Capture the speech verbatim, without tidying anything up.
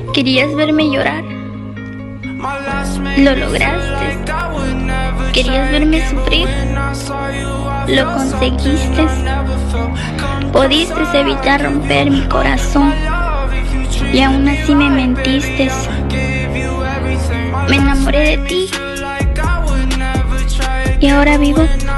Querías verme llorar. Lo lograste. Querías verme sufrir. Lo conseguiste. Pudiste evitar romper mi corazón. Y aún así me mentiste. Me enamoré de ti. Y ahora vivo